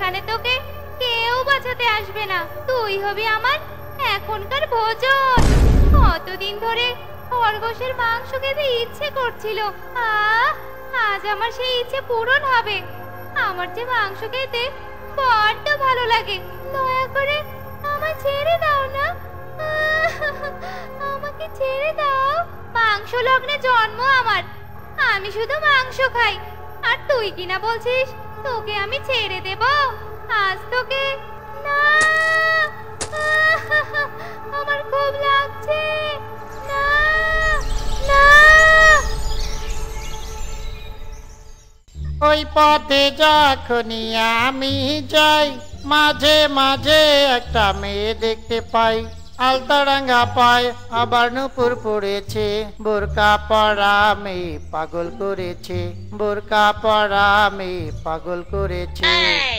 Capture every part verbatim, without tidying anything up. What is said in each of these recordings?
এখানে তোকে কেউ বাঁচাতে আসবে না। তুই হবি আমার এখনকার ভোজন। কতদিন ধরে খরগোশের মাংস খেতে ইচ্ছে করছিল, আহ আজ আমার সেই ইচ্ছে পূরণ হবে। আমার যে মাংস খেতে বড্ড ভালো লাগে। দয়া করে আমায় ছেড়ে দাও না, আমাকে ছেড়ে দাও। মাংস লগ্নে জন্ম আমার, আমি শুধু মাংস খাই। আর তুই কিনা বলছিস তোকে আমি ছেড়ে দেব? আজ তোকে না, আমার খুব লাগছে। না না, ওই পথে যখনই আমি যাই, মাঝে মাঝে একটা মেয়ে দেখতে পাই। আলতারাঙ্গা পায় আবার নুপুর পড়েছে, বোরকা পরা মেয়ে পাগল করেছে, বোরকা পরা মেয়ে পাগল করেছে।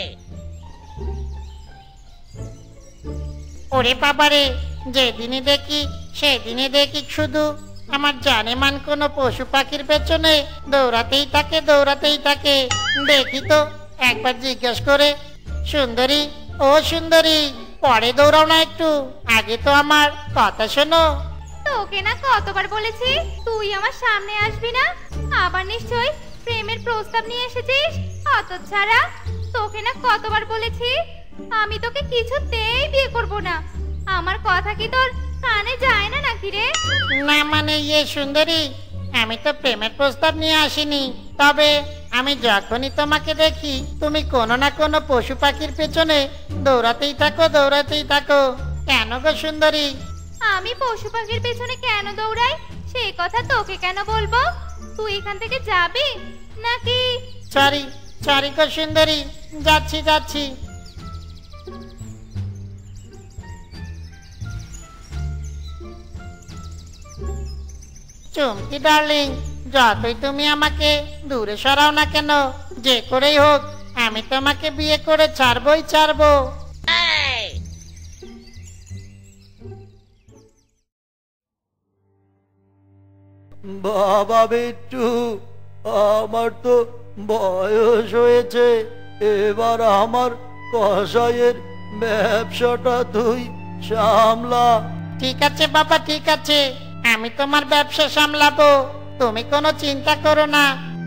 ওরে বাবারে, যেদিনই দেখি সেদিনই দেখি শুধু আমার জানেমান কোনো পশু পাখির পেছনে দৌড়াতেই থাকে দৌড়াতেই থাকে। দেখি তো একবার জিজ্ঞেস করে, সুন্দরী ও সুন্দরী, পরে দৌড়াও না একটু, আগে তো আমার কথা শোনো। তোকে না কতবার বলেছি তুই আমার সামনে আসবি না। আবার নিশ্চয়ই প্রেমের প্রস্তাব নিয়ে এসেছিস হতচ্ছাড়া। তোকে না কতবার বলেছি আমি তোকে কিছুতেই বিয়ে করব না। আমার কথা কি তোর কানে যায় না নাকি রে? না মানে ইয়ে সুন্দরী, আমি তো প্রেমের প্রস্তাব নিয়ে আসিনি। তবে আমি যখনই তোমাকে দেখি তুমি কোনো না কোনো পশু পাখির পেছনে দৌড়াতেই থাকো দৌড়াতেই থাকো। কেন গো সুন্দরী? আমি পশু পাখির পেছনে কেন দৌড়াই সেই কথা তোকে কেন বলবো? তুই এখান থেকে যাবি নাকি? সরি সরি গো সুন্দরী, যাচ্ছি যাচ্ছি। চুমকি ডার্লিং, যতই তুমি আমাকে দূরে সরাও না কেন, যে করেই হোক আমি তোমাকে বিয়ে করে ছাড়বই ছাড়বো। বাবা বিট্টু, আমার তো বয়স হয়েছে, এবার আমার কসাইয়ের ব্যবসাটা তুই সামলা। ঠিক আছে বাবা, ঠিক আছে, আমি তোমার ব্যবসা সামলাবো, তুমি কোনো চিন্তা করো না।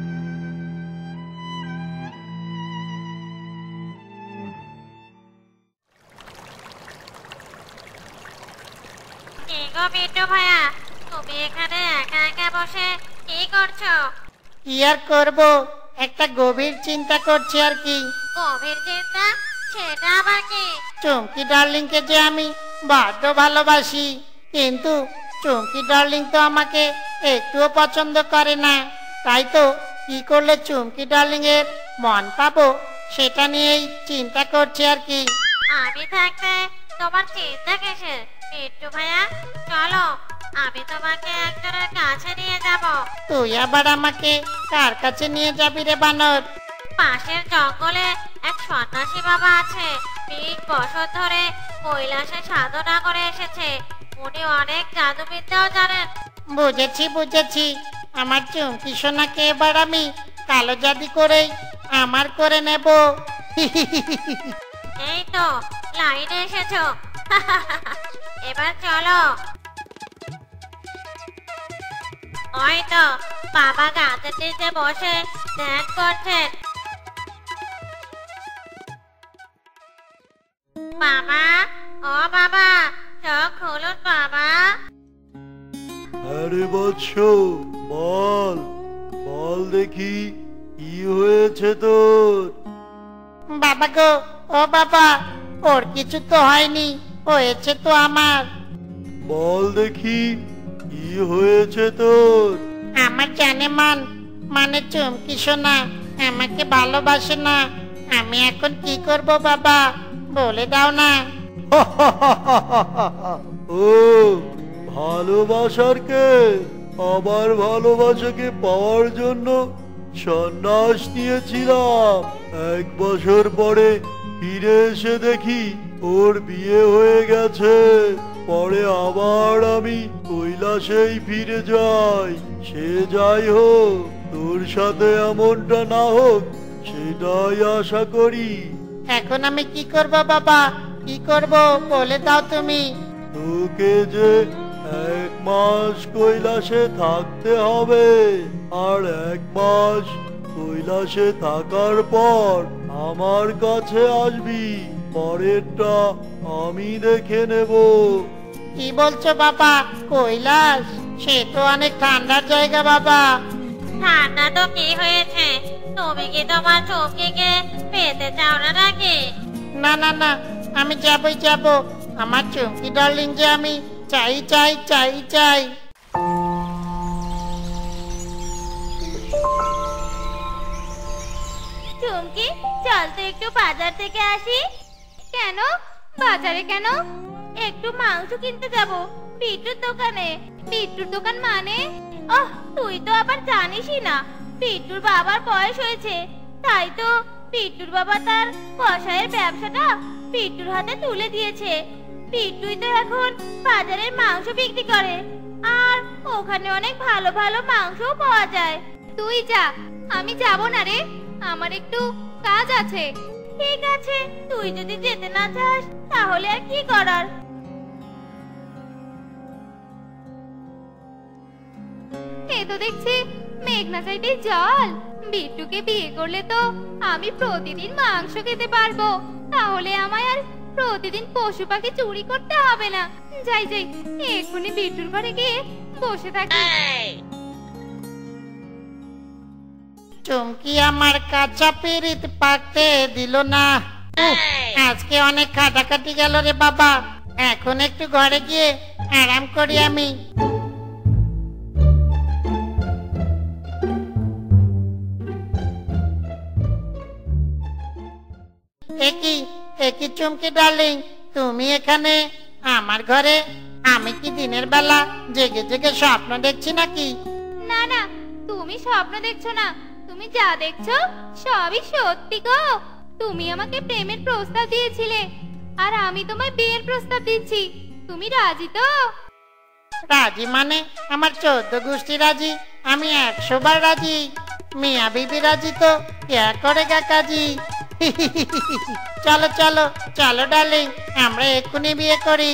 কি গো বিট্টু ভাইয়া, তুমি এখানে একা একা বসে কি করছো? কি আর করবো, একটা গভীর চিন্তা করছি আর কি। গভীর চিন্তা? সেটা আবার কি? চুমকি ডার্লিংকে যে আমি বড্ড ভালোবাসি, কিন্তু চুমকি ডার্লিং তো আমাকে একটুও পছন্দ করে না। তাই তো কি করলে চুমকি ডার্লিং এর মন পাবো সেটা নিয়েই চিন্তা করছি আর কি। আমি থাকতে তোমার চিন্তা কিসের বিট্টু ভাইয়া? চলো আমি তোমাকে একজনের কাছে নিয়ে যাব। তুই আবার আমাকে কার কাছে নিয়ে যাবি রে বানর? পাশের জঙ্গলে এক সন্ন্যাসী বাবা আছে, বিশ বছর ধরে কৈলাসে সাধনা করে এসেছে। উনি অনেক জাদুবিদ্যাও জানেন। বুঝেছি বুঝেছি, আমার চুমকি সোনাকে এবার আমি কালো জাদু করেই আমার করে নেব। এই তো লাইনে এসেছো। এবার চলো। ওই তো বাবা গাছের নিচে বসে ধ্যান করছেন। বাবা, ও বাবা, চোখ খুলুন বাবা। আরে বৎস, বল বল দেখি কি হয়েছে তোর? বাবা গো, ও বাবা, ওর কিছু তো হয়নি, হয়েছে তো আমার। বল দেখি কি হয়েছে তোর? আমার জানে মান মানে চুমকি সোনা আমাকে ভালোবাসে না। আমি এখন কি করব বাবা, বলে দাও না। ও ভালোবাসার কে? আবার ভালোবাসাকে পাওয়ার জন্য সন্ন্যাস নিয়েছিলাম। এক বছর পরে ফিরে এসে দেখি ওর বিয়ে হয়ে গেছে। পরে আবার আমি কৈলাসেই ফিরে যাই। সে যাই হোক, তোর সাথে এমনটা না হোক সেটাই আশা করি। এখন আমি কি করব বাবা, কি করব বলে দাও তুমি। তোকে যে এক মাস কৈলাসে থাকতে হবে, আর এক মাস কৈলাসে থাকার পর আমার কাছে আসবি, পরেরটা আমি দেখে নেব। কি বলছো বাবা? কৈলাস সে তো অনেক ঠান্ডার জায়গা বাবা। ঠান্ডা তো কি হয়েছে, তুমি কি তোমার চুমকিকে পেতে চাও না নাকি? না না না, আমি যাবই যাব। আমার চুমকি ডার্লিং যে আমি চাই চাই চাই চাই। চুমকি, চল তো একটু বাজার থেকে আসি। কেন বাজারে কেন? একটু মাংস কিনতে যাব বিট্টুর দোকানে। বিট্টুর দোকান মানে? ওহ, তুই তো আবার জানিসই না, বিট্টুর বাবার বয়স হয়েছে, তাই তো বিট্টুর বাবা তার কষায়ের ব্যবসাটা বিট্টুর হাতে তুলে দিয়েছে। বিট্টুই তো এখন বাজারের মাংস বিক্রি করে, আর ওখানে অনেক ভালো ভালো মাংসও পাওয়া যায়। তুই যা, আমি যাব না রে, আমার একটু কাজ আছে। ঠিক আছে, তুই যদি যেতে না চাস তাহলে আর কি করার। এ তো দেখছি মেঘনা সাইডে জল। বিট্টুকে বিয়ে করলে তো আমি প্রতিদিন মাংস খেতে পারবো, তাহলে আমায় আর প্রতিদিন পশু পাখি চুরি করতে হবে না। যাই যাই, এক্ষুনি বিট্টুর ঘরে গিয়ে বসে থাকি। চুমকি আমার কাঁচা পিরিত পাকতে দিল না। উহ, আজকে অনেক খাটাখাটি গেল রে বাবা। এখন একটু ঘরে গিয়ে আরাম করি আমি। একই একই চুমকি ডার্লিং, তুমি এখানে আমার ঘরে? আমি কি দিনের বেলা জেগে জেগে স্বপ্ন দেখছি নাকি? না না, তুমি স্বপ্ন দেখছো না, তুমি যা দেখছো সবই সত্যি গো। তুমি আমাকে প্রেমের প্রস্তাব দিয়েছিলে, আর আমি তোমায় বিয়ের প্রস্তাব দিচ্ছি। তুমি রাজি তো? রাজি মানে আমার চোদ্দ গোষ্ঠী রাজি, আমি একশো বার রাজি। মিয়া বিবি রাজি তো কে করেগা কাজী। চলো চলো চলো ডার্লিং, আমরা এক্ষুনি বিয়ে করি।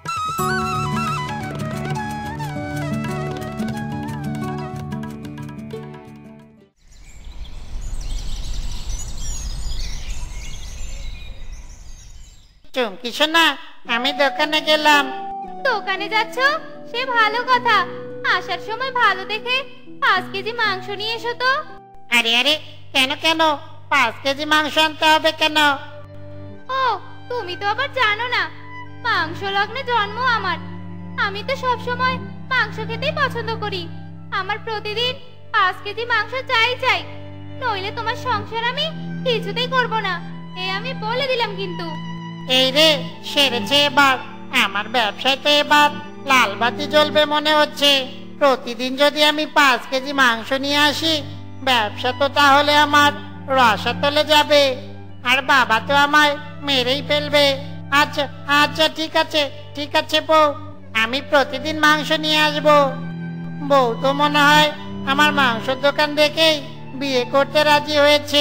চুমকি শোনা, আমি দোকানে গেলাম। দোকানে যাচ্ছ? সে ভালো কথা। আসার সময় ভালো দেখে পাঁচ কেজি মাংস নিয়ে এসো তো। আরে আরে, কেন কেন পাঁচ কেজি মাংস আনতে হবে কেন? ও, তুমি তো আবার জানো না, মাংস লগ্নে জন্ম আমার। আমি তো সব সময় মাংস খেতেই পছন্দ করি। আমার প্রতিদিন পাঁচ কেজি মাংস চাই চাই, নইলে তোমার সংসার আমি কিছুতেই করব না। এ আমি বলে দিলাম কিন্তু। এই রে, সেরেছে এবার। আমার ব্যবসায় তো এবার লাল বাতি জ্বলবে মনে হচ্ছে। প্রতিদিন যদি আমি পাঁচ কেজি মাংস নিয়ে আসি, ব্যবসা তো তাহলে আমার রসাতলে যাবে, আর বাবা তো আমায় মেরেই ফেলবে। আচ্ছা আচ্ছা, ঠিক আছে ঠিক আছে বউ, আমি প্রতিদিন মাংস নিয়ে আসবো। বউ তো মনে হয় আমার মাংসের দোকান দেখেই বিয়ে করতে রাজি হয়েছে।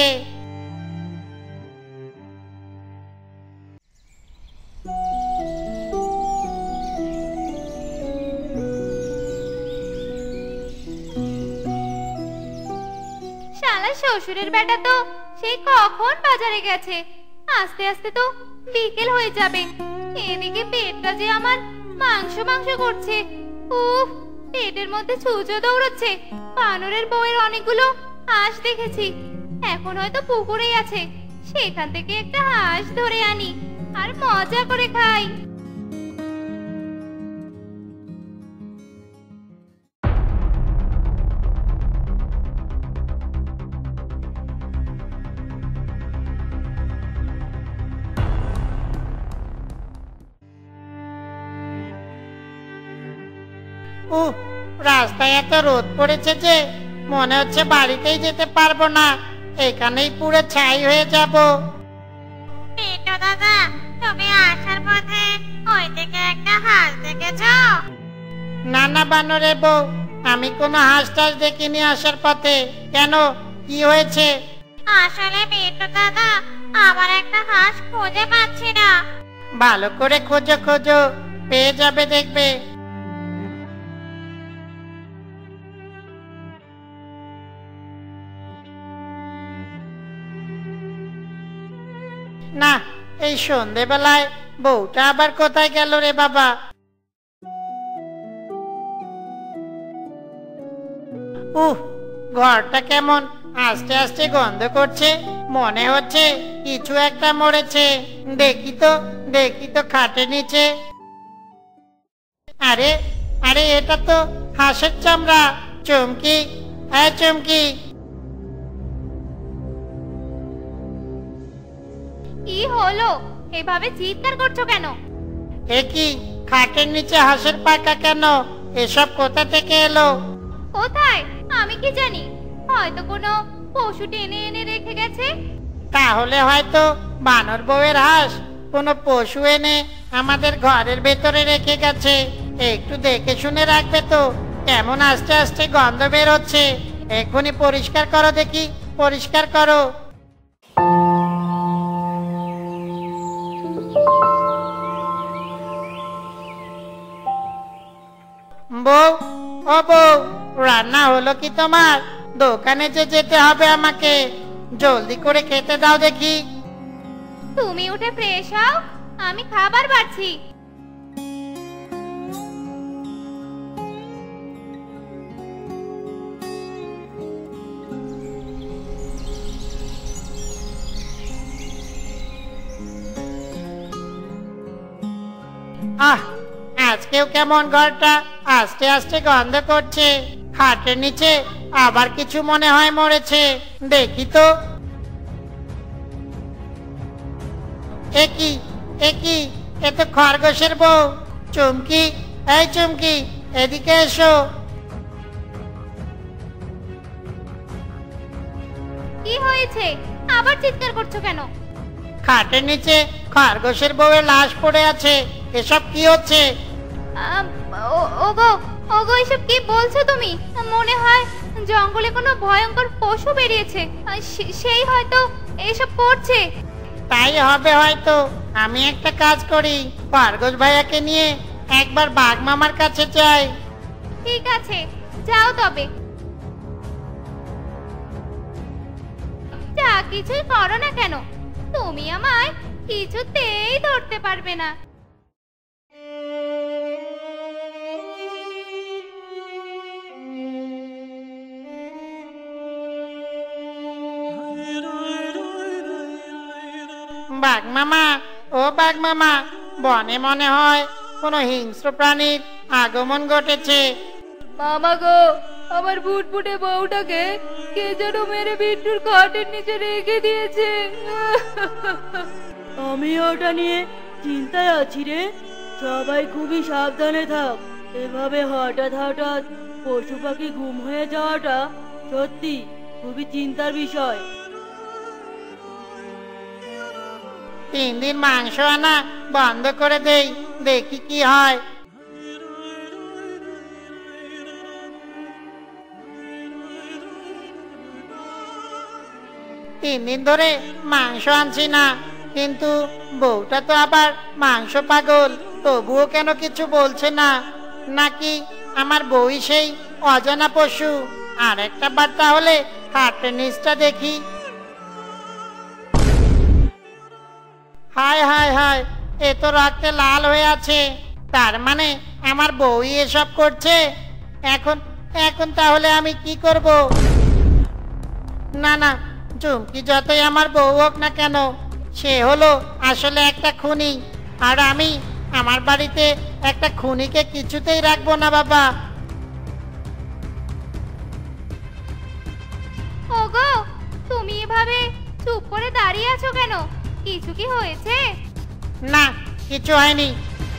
শালা শ্বশুরের বেটা তো সেই কখন বাজারে গেছে, আস্তে আস্তে তো বিকেল হয়ে যাবে। এদিকে পেটটা যে আমার মাংস মাংস করছে। উফ, পেটের মধ্যে ছুঁচো দৌড়চ্ছে। বানরের বউয়ের অনেকগুলো হাঁস দেখেছি, এখন হয়তো পুকুরেই আছে। সেখান থেকে একটা হাঁস ধরে আনি আর মজা করে খাই। উহ, রাস্তায় এত রোদ পড়েছে যে মনে হচ্ছে বাড়িতেই যেতে পারবো না, এখানেই পুরো ছাই হয়ে যাব। পিন্টু দাদা, তুমি আসার পথে ওই দিকে একটা হাঁস দেখেছো? না না বানরে বউ, আমি কোনো হাঁস টাস দেখিনি আসার পথে। কেন, কি হয়েছে? আসলে পিন্টু দাদা, আমার একটা হাঁস খুঁজে পাচ্ছি না। ভালো করে খোঁজো খোঁজো, পেয়ে যাবে দেখবে। না, এই সন্ধেবেলায় বউটা আবার কোথায় গেল রে বাবা? উহ, ঘরটা কেমন আস্তে আস্তে গন্ধ করছে, মনে হচ্ছে কিছু একটা মরেছে। দেখি তো দেখি তো খাটের নিচে। আরে আরে, এটা তো হাঁসের চামড়া। চুমকি, হ্যাঁ চুমকি। কি হলো? এভাবে চিৎকার করছো কেন? এ কি, খাটের নিচে হাঁসের পাকা কেন? এসব কোথা থেকে এলো? কোথায়? আমি কি জানি, হয়তো কোনো পশু টেনে এনে রেখে গেছে। তাহলে হয়তো বানর বউয়ের হাঁস কোনো পশু এনে আমাদের ঘরের ভেতরে রেখে গেছে। একটু দেখে শুনে রাখবে তো, কেমন আস্তে আস্তে গন্ধ বের হচ্ছে। এক্ষুনি পরিষ্কার করো দেখি, পরিষ্কার করো। বউ, ও বউ, রান্না হলো কি তোমার? দোকানে যে যেতে হবে আমাকে, জলদি করে খেতে দাও দেখি। তুমি উঠে ফ্রেশ হও, আমি খাবার বাড়ছি। আহ, আজকেও কেমন ঘরটা আস্তে আস্তে গন্ধ করছে। খাটের নিচে আবার কিছু মনে হয় মরেছে। দেখি তো। একই একই, এ তো খরগোশের বউ। চুমকি, এই চুমকি, এদিকে এসো। কি হয়েছে? আবার চিৎকার করছো কেন? খাটের নিচে খরগোশের বউয়ের লাশ পড়ে আছে। এসব কি হচ্ছে? আম, ও- ওগো ওগো, এসব কি বলছো তুমি? মনে হয় জঙ্গলে কোনো ভয়ঙ্কর পশু বেরিয়েছে, আর সে- সেই হয়তো এসব করছে। তাই হবে হয়তো। আমি একটা কাজ করি, খরগোশ ভাইয়াকে নিয়ে একবার বাঘ মামার কাছে যাই। ঠিক আছে, যাও তবে। যা কিছুই করো না কেন, তুমি আমায় কিছুতেই ধরতে পারবে না। বাঘ মামা, ও বাঘ মামা, বনে মনে হয় কোনো হিংস্র প্রাণীর আগমন ঘটেছে। মামা গো, আমার ফুটফুটে বউটাকে কে যেন মেরে বিট্টুর খাটের নিচে রেখে দিয়েছে। আমি ওটা নিয়ে চিন্তায় আছি রে। সবাই খুবই সাবধানে থাক। এভাবে হঠাৎ হঠাৎ পশু পাখি গুম হয়ে যাওয়াটা সত্যি খুবই চিন্তার বিষয়। তিন দিন মাংস আনা বন্ধ করে দেই, দেখি কি হয়। তিন দিন ধরে মাংস আনছি না, কিন্তু বউটা তো আবার মাংস পাগল। তবুও কেন কিছু বলছে না? নাকি আমার বউই সেই অজানা পশু? আর একটা বার তাহলে হাটের নিচটা দেখি। হায় হায় হায়, এ তো রক্তে লাল হয়ে আছে। তার মানে আমার বউই এসব করছে। এখন এখন তাহলে আমি কি করব? না না, চুমকি যতই আমার বউ হোক না কেন, সে হলো আসলে একটা খুনি। আর আমি আমার বাড়িতে একটা খুনিকে কিছুতেই রাখবো না বাবা। ওগো, তুমি এভাবে চুপ করে দাঁড়িয়ে আছো কেন? কিছু কি হয়েছে? না, কিছু হয়নি।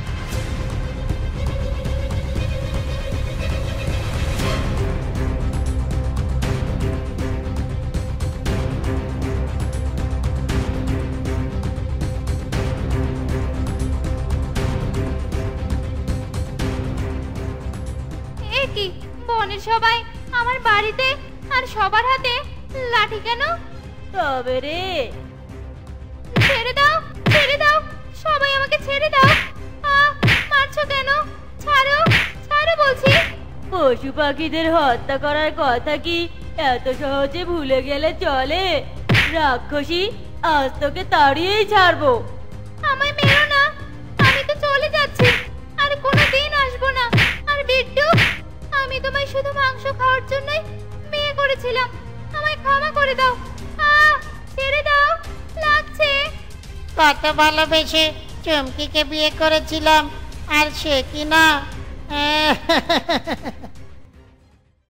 এ কি, বনের সবাই আমার বাড়িতে, আর সবার হাতে লাঠি কেন? তবে রে, ছেড়ে দাও, ছেড়ে দাও, সবাই আমাকে ছেড়ে দাও। আহ, মারছো কেন? ছাড়ো, ছাড়ো বলছি। পশু পাখিদের হত্যা করার কথা কি এত সহজে ভুলে গেলে চলে? রাক্ষসী, আজ তোকে তাড়িয়েই ছাড়বো। আমায় মেরো না, আমি তো চলে যাচ্ছি, আর কোনোদিন আসবো না। আর বিট্টু, আমি তোমায় শুধু মাংস খাওয়ার জন্যই বিয়ে করেছিলাম, আমায় ক্ষমা করে দাও। আহ, ছেড়ে দাও, লাগছে। কত ভালোবেসে চুমকিকে বিয়ে করেছিলাম, আর সে কি না